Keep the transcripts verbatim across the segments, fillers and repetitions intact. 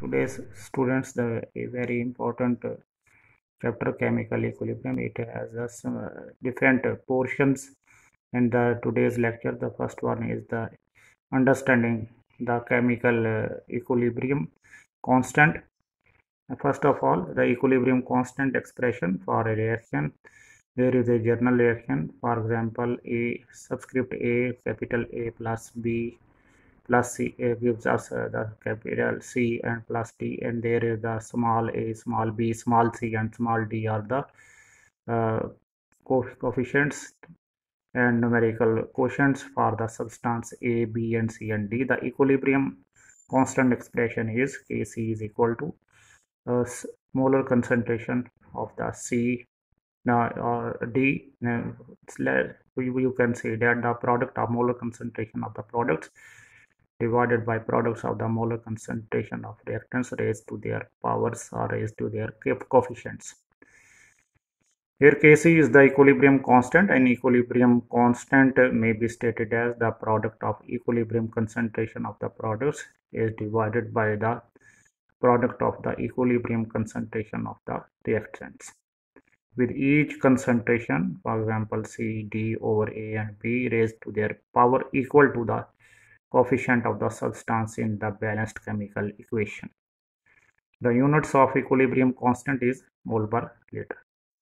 today's students the a very important uh, chapter chemical equilibrium. It has uh, some uh, different uh, portions in the today's lecture. The first one is the understanding the chemical uh, equilibrium constant. First of all, the equilibrium constant expression for a reaction. There is a general reaction, for example, A subscript A capital A plus B plus C uh, gives us uh, the capital C and plus D, and there is the small a, small b, small c, and small d are the uh, co coefficients and numerical quotients for the substance A, B, and C and D. The equilibrium constant expression is Kc is equal to uh, molar concentration of the C now or D. Now, you, you can say that the product of molar concentration of the products divided by products of the molar concentration of reactants raised to their powers or raised to their coefficients. Here Kc is the equilibrium constant, and equilibrium constant may be stated as the product of equilibrium concentration of the products is divided by the product of the equilibrium concentration of the reactants. With each concentration, for example C, D over A and B raised to their power equal to the coefficient of the substance in the balanced chemical equation. The units of equilibrium constant is mole per liter.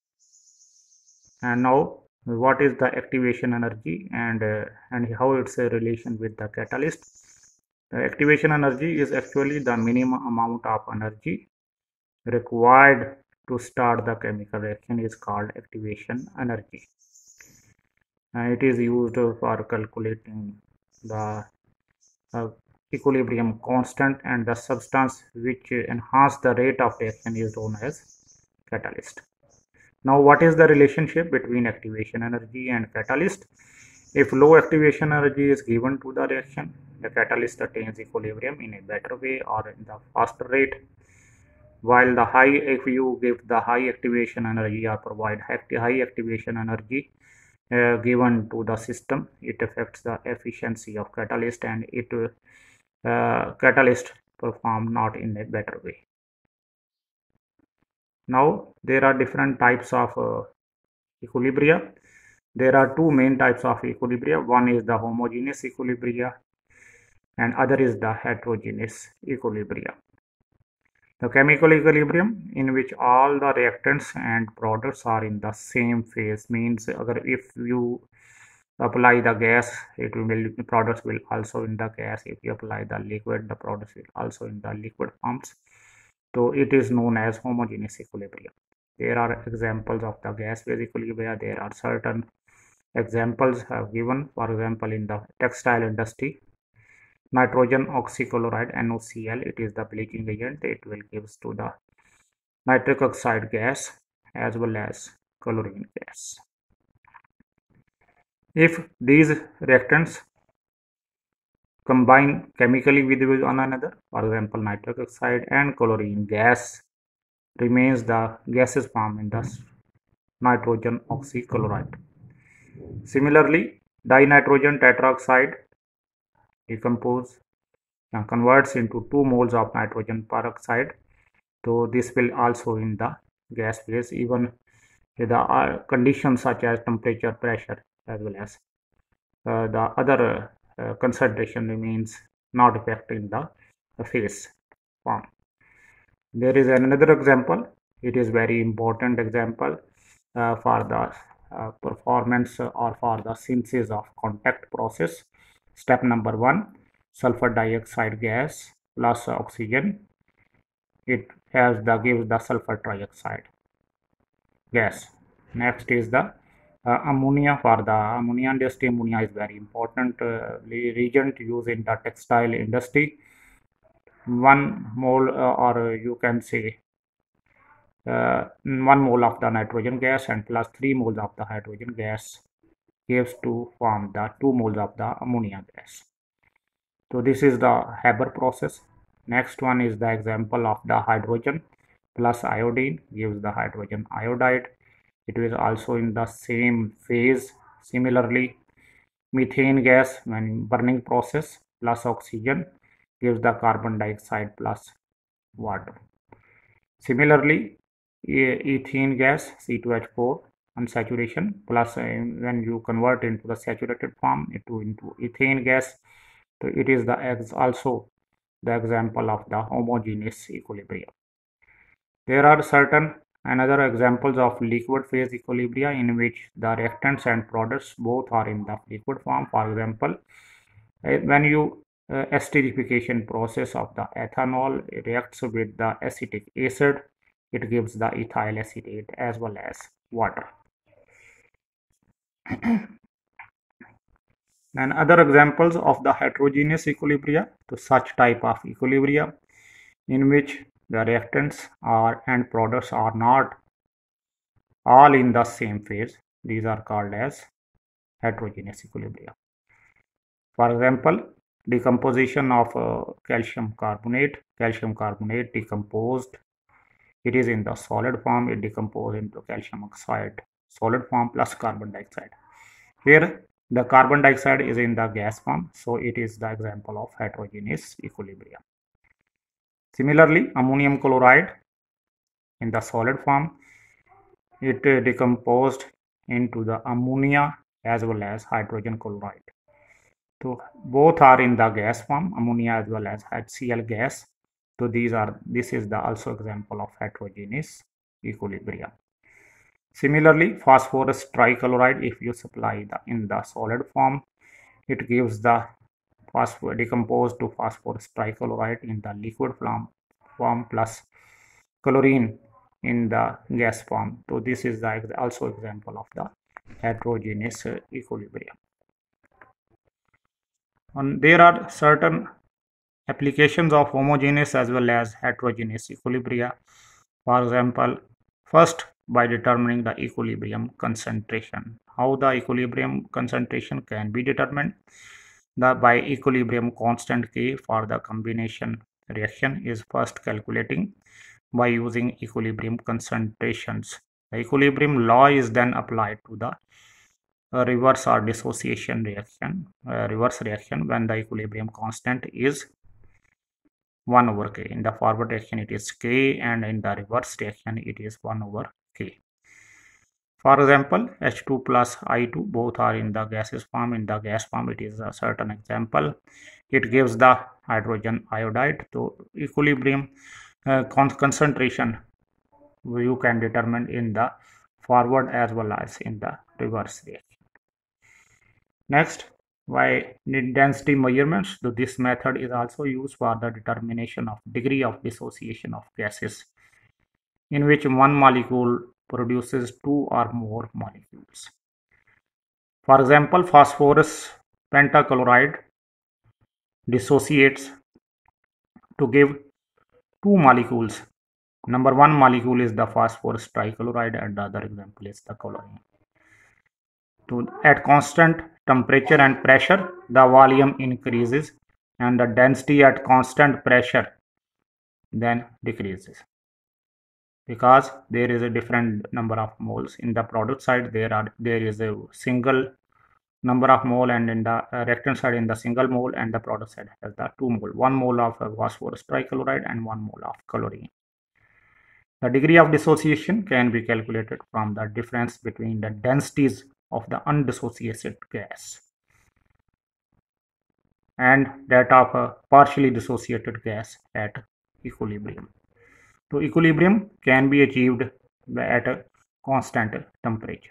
And now, what is the activation energy and uh, and how it's a relation with the catalyst? The activation energy is actually the minimum amount of energy required to start the chemical reaction is called activation energy. And it is used for calculating the uh, equilibrium constant, and the substance which enhance the rate of reaction is known as catalyst. Now, what is the relationship between activation energy and catalyst? If low activation energy is given to the reaction, the catalyst attains equilibrium in a better way or in the faster rate, while the high, if you give the high activation energy or provide high activation energy uh, given to the system, it affects the efficiency of catalyst, and it uh, catalyst perform not in a better way. Now, there are different types of uh, equilibria. There are two main types of equilibria. One is the homogeneous equilibria and other is the heterogeneous equilibria. The chemical equilibrium in which all the reactants and products are in the same phase means if you apply the gas, it will the products will also in the gas. If you apply the liquid, the products will also in the liquid forms. So it is known as homogeneous equilibrium. There are examples of the gas phase equilibria. There are certain examples have given. For example, in the textile industry, nitrogen oxychloride N O C L, it is the bleaching agent. It will gives to the nitric oxide gas as well as chlorine gas. If these reactants combine chemically with one another, for example, nitric oxide and chlorine gas remains the gaseous form in the nitrogen oxychloride. Similarly, dinitrogen tetroxide decompose and converts into two moles of nitrogen peroxide. So this will also in the gas phase, even with the uh, conditions such as temperature, pressure, as well as uh, the other uh, concentration remains not affecting the, the phase form. There is another example. It is very important example uh, for the uh, performance or for the synthesis of contact process. Step number one, sulfur dioxide gas plus oxygen. It has the gives the sulfur trioxide gas. Next is the uh, ammonia. For the ammonia industry, ammonia is very important uh, reagent used in the textile industry. One mole uh, or you can say uh, one mole of the nitrogen gas and plus three moles of the hydrogen gas gives to form the two moles of the ammonia gas. So this is the Haber process. Next one is the example of the hydrogen plus iodine gives the hydrogen iodide. It is also in the same phase. Similarly, methane gas when burning process plus oxygen gives the carbon dioxide plus water. Similarly, e- ethane gas C two H four unsaturation plus uh, when you convert into the saturated form into into ethane gas, so it is the ex also the example of the homogeneous equilibrium. There are certain another examples of liquid phase equilibria in which the reactants and products both are in the liquid form. For example, uh, when you uh, esterification process of the ethanol reacts with the acetic acid, it gives the ethyl acetate as well as water. And other examples of the heterogeneous equilibria, to such type of equilibria in which the reactants are and products are not all in the same phase, these are called as heterogeneous equilibria. For example, decomposition of uh, calcium carbonate. Calcium carbonate decomposed, it is in the solid form, it decomposes into calcium oxide solid form plus carbon dioxide. Here the carbon dioxide is in the gas form, so it is the example of heterogeneous equilibrium. Similarly, ammonium chloride in the solid form, it uh, decomposed into the ammonia as well as hydrogen chloride. So both are in the gas form, ammonia as well as H C l gas. So these are this is the also example of heterogeneous equilibrium. Similarly, phosphorus trichloride, if you supply the in the solid form, it gives the phosphor decomposed to phosphorus trichloride in the liquid form, form plus chlorine in the gas form. So this is the also example of the heterogeneous equilibrium. And there are certain applications of homogeneous as well as heterogeneous equilibria. For example, first by determining the equilibrium concentration. How the equilibrium concentration can be determined? The by equilibrium constant K for the combination reaction is first calculating by using equilibrium concentrations. The equilibrium law is then applied to the uh, reverse or dissociation reaction, uh, reverse reaction when the equilibrium constant is one over K. In the forward reaction it is K, and in the reverse reaction it is one over K. For example, H two plus I two both are in the gaseous form. In the gas form it is a certain example. It gives the hydrogen iodide. So equilibrium uh, con concentration you can determine in the forward as well as in the reverse reaction. Next, by density measurements, so this method is also used for the determination of degree of dissociation of gases, in which one molecule produces two or more molecules. For example, phosphorus pentachloride dissociates to give two molecules. Number one molecule is the phosphorus trichloride, and the other example is the chlorine. To, at constant temperature and pressure, the volume increases and the density at constant pressure then decreases, because there is a different number of moles. In the product side there are there is a single number of mole, and in the uh, reactant side in the single mole, and the product side has the two mole, one mole of uh, phosphorus trichloride and one mole of chlorine. The degree of dissociation can be calculated from the difference between the densities of the undissociated gas and that of a partially dissociated gas at equilibrium. So equilibrium can be achieved at a constant temperature.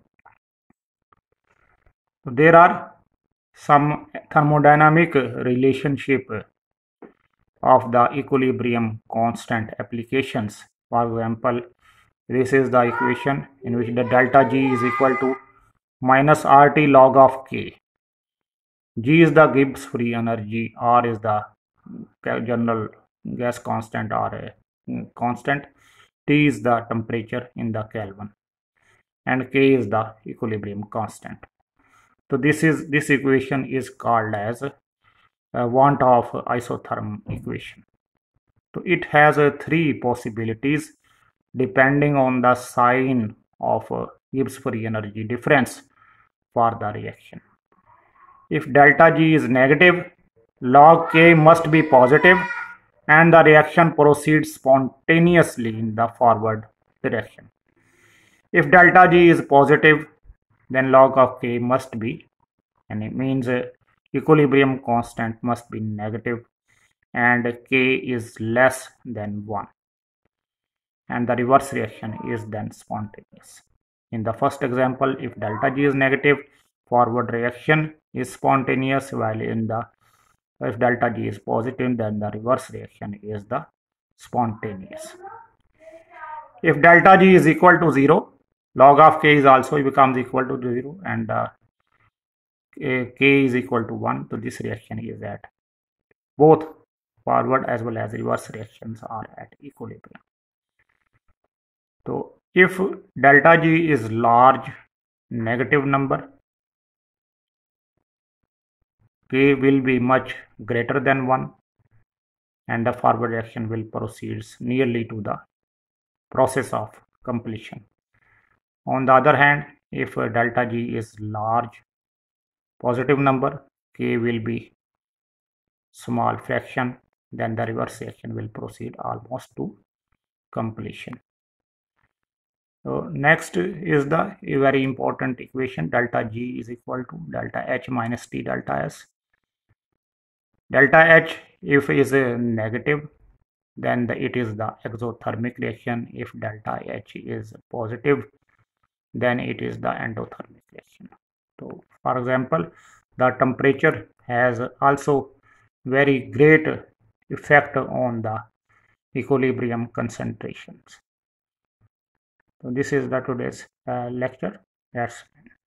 So there are some thermodynamic relationship of the equilibrium constant applications. For example, this is the equation in which the delta G is equal to minus R T log of K. G is the Gibbs free energy, R is the general gas constant or a constant, T is the temperature in the Kelvin, and K is the equilibrium constant. So this is this equation is called as a want of isotherm equation. So it has uh, three possibilities depending on the sign of uh, Gibbs free energy difference for the reaction. If delta G is negative, log K must be positive, and the reaction proceeds spontaneously in the forward direction. If delta G is positive, then log of K must be, and it means uh, equilibrium constant must be negative and K is less than one, and the reverse reaction is then spontaneous. In the first example, if delta G is negative, forward reaction is spontaneous, while in the if delta G is positive, then the reverse reaction is the spontaneous. If delta G is equal to zero, log of K is also becomes equal to zero, and uh, K is equal to one. So this reaction is at both forward as well as reverse reactions are at equilibrium. So if delta G is large negative number, K will be much greater than one, and the forward reaction will proceed nearly to the process of completion. On the other hand, if delta G is large positive number, K will be small fraction, then the reverse reaction will proceed almost to completion. So next is the a very important equation, delta G is equal to delta H minus T delta S. Delta H, if is a negative, then the, it is the exothermic reaction. If delta H is positive, then it is the endothermic reaction. So for example, the temperature has also very great effect on the equilibrium concentrations. So this is the today's uh, lecture. That's